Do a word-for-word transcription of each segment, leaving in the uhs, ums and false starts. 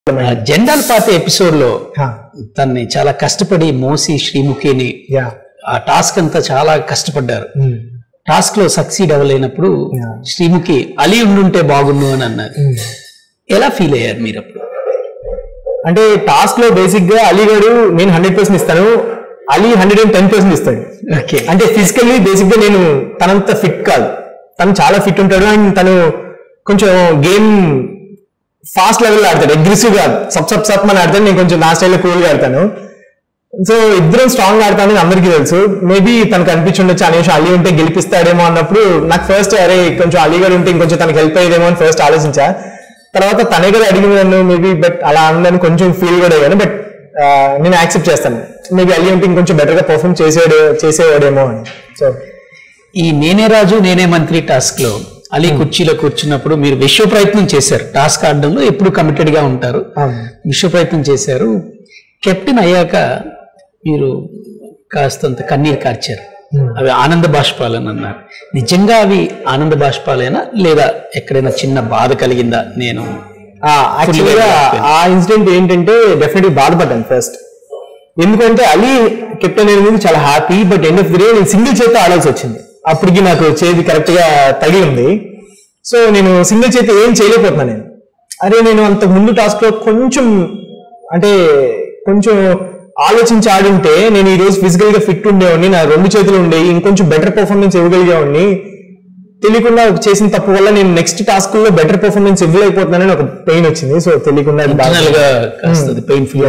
జెండాల పాత ఎపిసోడ్ లో తన్ని చాలా కష్టపడి మోసి శ్రీముఖిని ఆ టాస్క్ అంతా చాలా కష్టపడ్డారు. టాస్క్ లో సక్సీడ్ అవ్వలేనప్పుడు శ్రీముఖి అలీ ఉండుంటే బాగుండు అని అన్నారు. ఎలా ఫీల్ అయ్యారు మీరు అప్పుడు? అంటే టాస్క్ లో బేసిక్ గా అలీ గారు నేను హండ్రెడ్ పర్సెంట్ ఇస్తాను, Ali hundred and ten percent ఇస్తాడు. అంటే ఫిజికల్లీ బేసిక్ గా నేను తనంత ఫిట్ కాదు, తను చాలా ఫిట్ ఉంటాడు. అండ్ తను కొంచెం గేమ్ ఫాస్ట్ లెవెల్ ఆడతాడు, అగ్రెసివ్ గా సబ్ సబ్ సబ్ అని ఆడతాడు. నేను కొంచెం నా స్టైల్లో కూల్ గా ఆడతాను. సో ఇద్దరం స్ట్రాంగ్ ఆడతానని అందరికీ తెలుసు. మేబీ తనకు అనిపించుండొచ్చు అనేసి అలీ ఉంటే గెలిపిస్తాడేమో అన్నప్పుడు నాకు ఫస్ట్ అరే కొంచెం అలీ గారు ఉంటే ఇంకొంచెం తనకు హెల్ప్ అయ్యేదేమో అని ఫస్ట్ ఆలోచించా. తర్వాత తనే కూడా అడిగింది నన్ను, మేబీ బట్ అలా అందరిని కొంచెం ఫీల్ కూడా అయ్యాను. బట్ నేను యాక్సెప్ట్ చేస్తాను, మేబీ అలీ ఉంటే ఇంకొంచెం బెటర్ గా పర్ఫార్మ్ చేసేవాడు చేసేవాడేమో అని. సో ఈ నేనే రాజు నేనే మంత్రి టాస్క్ లో అలీ కుర్చీలో కూర్చున్నప్పుడు మీరు విశ్వ ప్రయత్నం చేశారు. టాస్క్ ఆడడంలో ఎప్పుడు కమిటెడ్ గా ఉంటారు, విశ్వ ప్రయత్నం చేశారు. కెప్టెన్ అయ్యాక మీరు కాస్తంత కన్నీరు కార్చారు. అవి ఆనంద బాష్పాలని అన్నారు. నిజంగా అవి ఆనంద బాష్పాలేనా లేదా ఎక్కడైనా చిన్న బాధ కలిగిందా? నేను యాక్చువల్గా ఆ ఇన్సిడెంట్ ఏంటంటే డెఫినెట్లీ బాధపడ్డాను ఫస్ట్. ఎందుకంటే అలీ కెప్టెన్ అనేది చాలా happy. But end of the day నేను సింగిల్ చేతితో ఆడాల్సి వచ్చింది. అప్పటికి నాకు చేతి కరెక్ట్ గా తగిలి ఉంది. సో నేను సింగిల్ చేతి ఏం చేయలేకపోతున్నా. నేను అరే నేను అంత ముందు టాస్క్ లో కొంచెం అంటే కొంచెం ఆలోచించి ఆడుంటే నేను ఈ రోజు ఫిజికల్ గా ఫిట్ ఉండేవాడిని, నా రెండు చేతులు ఉండేవి, ఇంకొంచెం బెటర్ పర్ఫార్మెన్స్ ఇవ్వగలిగేవాడిని. తెలియకుండా చేసిన తప్పు వల్ల నేను నెక్స్ట్ టాస్క్ లో బెటర్ పర్ఫార్మెన్స్ ఇవ్వలేకపోతున్నానని ఒక పెయిన్ వచ్చింది. సో తెలియకుండా పెయిన్ఫుల్.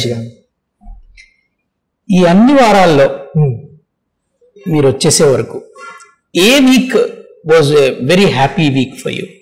ఈ అన్ని వారాల్లో మీరు వచ్చేసే వరకు ఏ week was a very happy week for you?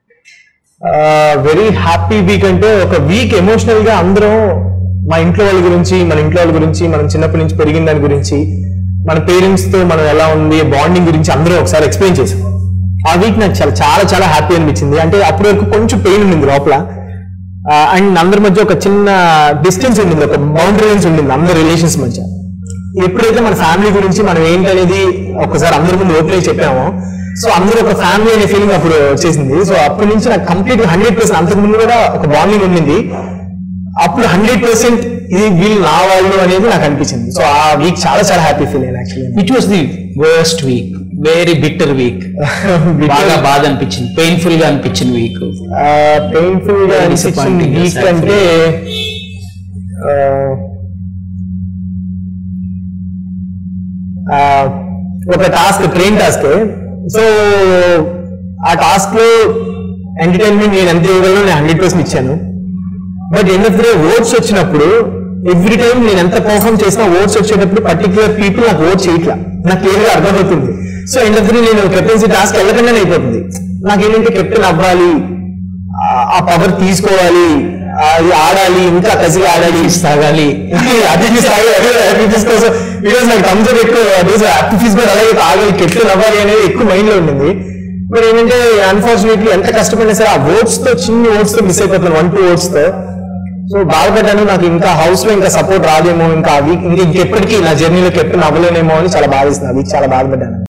Very happy week అంటే ఒక వీక్ ఎమోషనల్ గా అందరం మా ఇంట్లో వాళ్ళ గురించి, మన ఇంట్లో వాళ్ళ గురించి, మనం చిన్నప్పటి నుంచి పెరిగిన దాని గురించి, మన పేరెంట్స్ తో మనం ఎలా ఉంది బాండింగ్ గురించి అందరూ ఒకసారి ఎక్స్ప్లెయిన్ చేసాం. ఆ వీక్ నాకు చాలా చాలా చాలా హ్యాపీ అనిపించింది. అంటే అప్పటి వరకు కొంచెం పెయిన్ ఉండింది లోపల. అండ్ అందరి మధ్య ఒక చిన్న డిస్టెన్స్ ఉండింది, ఒక బౌండరీస్ ఉండింది అందరి రిలేషన్స్ మధ్య. ఎప్పుడైతే మన ఫ్యామిలీ గురించి మనం ఏంటనేది ఒకసారి అందరి ముందు ఓపెన్ చెప్పామో, సో అందరూ ఒక ఫ్యామిలీ అనే ఫీలింగ్ అప్పుడు వచ్చేసింది. సో అప్పటి నుంచి నాకు కంప్లీట్ హండ్రెడ్ పర్సెంట్ అంతకు ముందు కూడా ఒక బాండింగ్ ఉండింది. అప్పుడు హండ్రెడ్ పర్సెంట్ ఇది వీళ్ళు నా వాళ్ళు అనేది నాకు అనిపించింది. సో ఆ వీక్ చాలా చాలా హ్యాపీ ఫీల్ అయ్యాను. Actually which was the worst week? Very bitter week, బాగా బాధ అనిపించింది, పెయిన్ఫుల్ గా అనిపించిన వీక్? పెయిన్ఫుల్ గా అనిపించిన వీక్ అంటే ఒక టాస్క్, ట్రైన్ టాస్క్. సో ఆ టాస్క్ లో ఎంటర్టైన్మెంట్ నేను ఎంత ఇవ్వగలను నేను హండ్రెడ్ పర్సెంట్ ఇచ్చాను. But end of the day votes వచ్చినప్పుడు ఎవ్రీ టైం నేను ఎంత పర్ఫార్మ్ చేసినా ఓట్స్ వచ్చేటప్పుడు పర్టికులర్ పీపుల్ నాకు ఓట్ చేయట్లా, నాకు క్లియర్ గా అర్థమవుతుంది. So end of the day నేను కెప్టెన్సీ టాస్క్ వెళ్ళకుండానే అయిపోతుంది. నాకేంటంటే కెప్టెన్ అవ్వాలి, ఆ పవర్ తీసుకోవాలి, అది ఆడాలి, ఇంకా కసిగా ఆడాలి, సాగాలి, అతిథి సాగాలి, అతిథి కోసం ఈరోజు నాకు కంజర్ ఎక్కువ అతిథి అలాగే ఆగాలి, కెప్టెన్ అవ్వాలి అనేది ఎక్కువ మైండ్ లో ఉండింది. మరి ఏంటంటే అన్ఫార్చునేట్లీ ఎంత కష్టపడినా సరే ఆ ఓట్స్ తో చిన్న ఓట్స్ తో మిస్ అయిపోతున్నాను, వన్ టూ ఓట్స్ తో. సో బాధపడ్డాను. నాకు ఇంకా హౌస్ లో ఇంకా సపోర్ట్ రాదేమో, ఇంకా ఆ వీక్ ఇంకా ఇంకెప్పటికీ నా జర్నీలో కెప్టెన్ అవ్వలేనేమో అని చాలా బాధిస్తుంది. ఆ వీక్ చాలా బాధపడ్డాను.